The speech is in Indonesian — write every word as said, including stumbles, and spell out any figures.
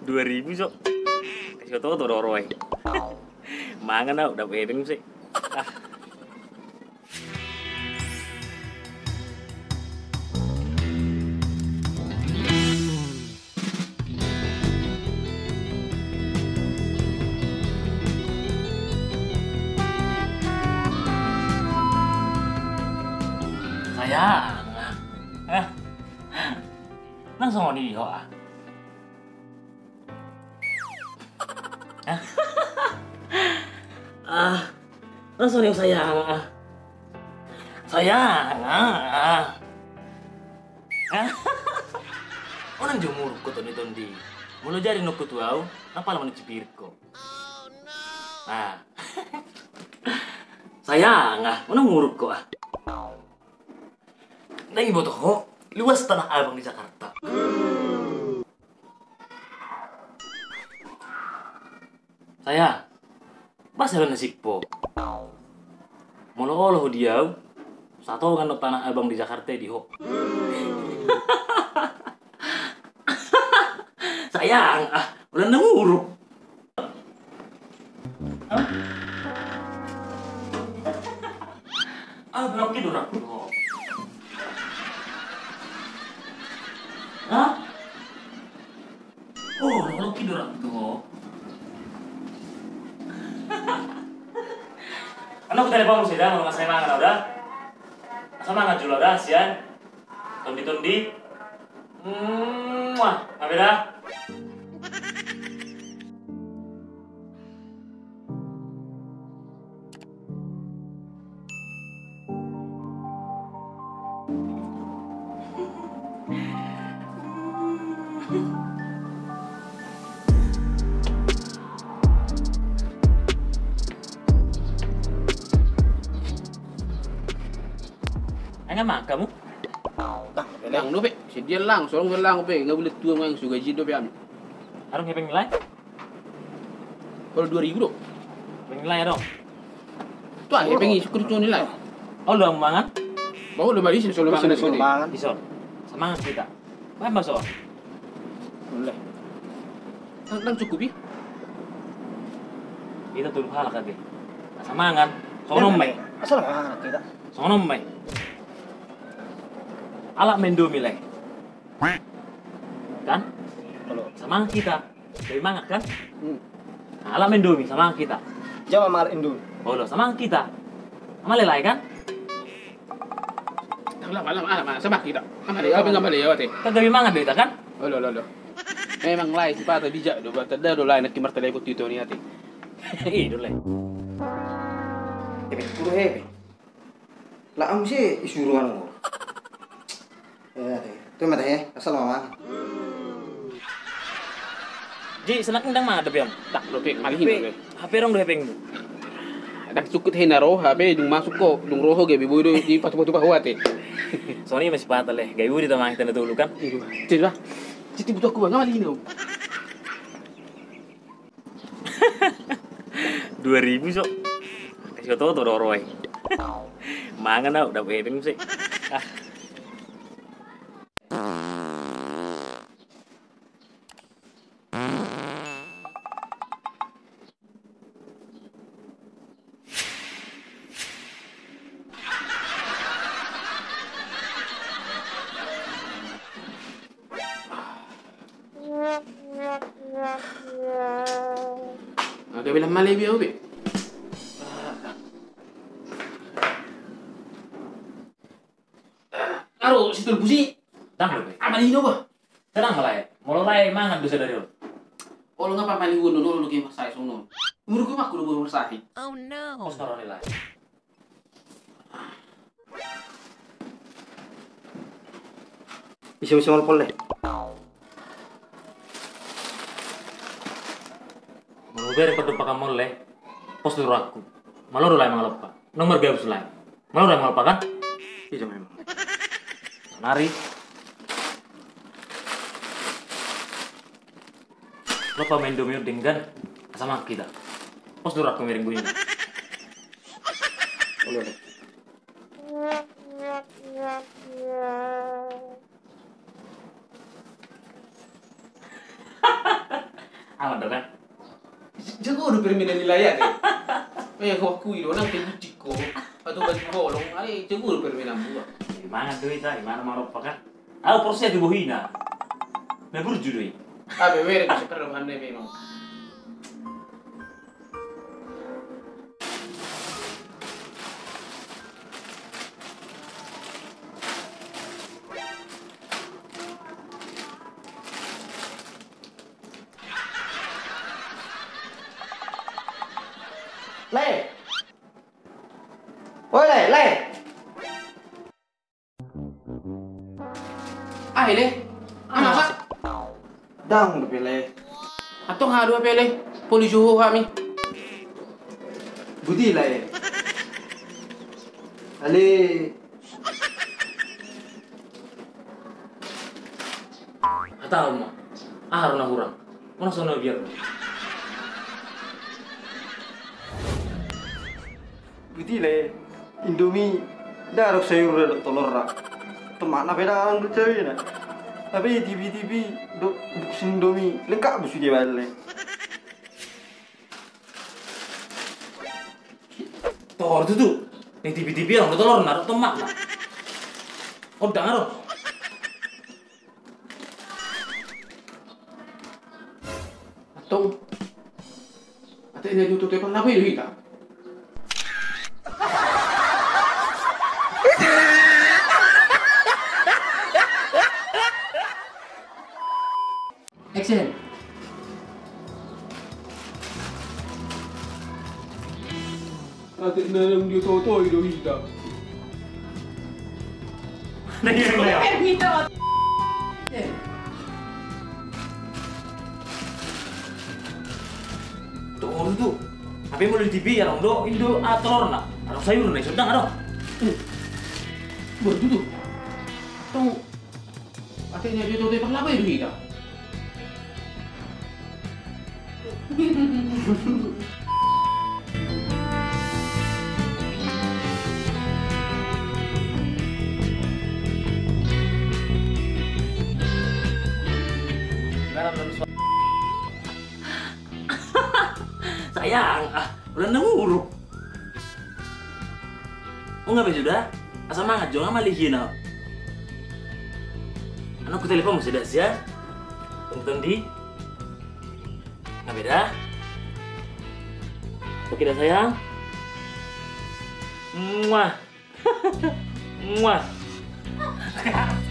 dua ribu sok. Kasih tau tuh doroi. Mangan tau, udah wedding sih. Ah. Sayang. Eh. Langsung di ho ah. Ah, langsung nih sayang. Ah. Sayang. Ah. Ah. Orang jumur ko to nito ndi. Mulo jari no kutu au, apa laman cipir ko. Ah. Sayang, ah, mana nguruk ko ah. Nah, ibu tuh, luas tanah abang di Jakarta. Saya, masa ada nasib po. Molo-olo dia, satu kan tanah abang di Jakarta di ho. Sayang, ah, udah nguruk. Ah, belum tidur aku. Hah? Oh, belum tidur aku. Ano ko telepon mo sila, mga kasama nga udah. Kasama nga jula udah, siyan. Tundi-tundi. Mwah, kabila. Anh mah kamu? Ah, lang no be. Si dia lang, sorong lang be, enggak boleh tua mang suga jido be am. Arong ngepeng nilai? Kalau dua ribu do. Peng nilai dong. Tu ah, pengi syukur tu nilai. Oh, lu ang mangan? Bawa lu balik sini solo mangan sini. Bisa. Semangat kita. Bahan bakso. Boleh. Nang nang cukup ya? Kita tulung halak lagi. Semangat. Sono mai. Asal mangan kita. Sono mai. Ala mendo milih. Kan? Kalau Semangat kita. Dari mangat kan? hmm. Ala mendomi semangat kita. Jawa mal Indo. Oh, lo semangat kita. Sama lelai kan? Malam malam malam sama kita. Sama dia apa enggak boleh ya teh. Kan gabi mangat kita kan? Oh lo lo lo. Memang lain si pata dijak do bata do lain nak kimar tele ikut itu ni ati. Ih, dulu. Tapi puro hepe. Lah am sih isuruan mo. Ya teh. Tu mah teh, asal mama. Ji, senak ndang mana tapi am? Tak lo pe malihin be. H P rong do hepeng. Dak cukut henaro habe dung masuk ko dung roho ge bibu do di patu-patu bahwa teh. Soalnya masih patah leh. Gaya uri tamang kita dulu kan? Tidak lah. Citi butuh aku enggak malihin. Dua ribu sok. Kasih tau tuh doroi. Mangan tau, udah wedding sih. Ah. Agak bilang malay biar be. Aro situ pusi. Dang lo, Apa ni ba? tenang malah ya. Mulai mangan dosa dari lo. Oh lo ngapa mali wono lo lo ke masai sono. Umur ku mak kudu bersahi. Oh no. Pos naro nilai. Isu-isu mal pole. Mau beri pada pakai mulai. Pos dulu aku. Malu udah emang lupa. Nomor gabus lain. Malu udah emang lupa kan? Iya memang. Nari. Lupa main domino dengan sama kita. Pos dulu aku miring bunyi. Boleh deh. Aman dong kan? Jago udah permainan nilai ya. Eh, kau akui dong, nanti bucik kok. Atau balik bolong, ay, jago udah permainan buah. Gimana tuh itu? Gimana mau apa kan? Aku proses di bohina. Nah burju doi. Ah, beber itu sekarang anda memang. Le. Oi le, le. Ah, ini. Ah, masa? Dang udah pele. Atau nggak dua pele? Polisi juho kami. Budi le. Ale. Atau mah? Ah, haruna kurang. Mana sono biar. Budi le. Indomie. Darok sayur dan telur rak. Temak na beda orang percaya na. Tapi tibi-tibi dok buksin Indomie lengkap busu dia balik. Tor itu tuh. Yang tipi-tipi orang telur naruh temak lah. Oh, dengar. Atau atau ini tutup telepon apa itu kita? Action. Atau ini dia toto itu kita. Dengar ya. Tor itu. Apa yang mau di T V ya orang do Indo ah telur nak. Orang sayur nih sedang ada. Baru tuh. Atau atau ini dia toto telepon apa itu kita? Sayang, ah, udah nanguruk. Oh nggak sudah? Asal mangat jangan malihin ah. Anakku telepon masih dah sih ya. Tonton di. Nggak beda. Oke dah sayang. Muah. Muah.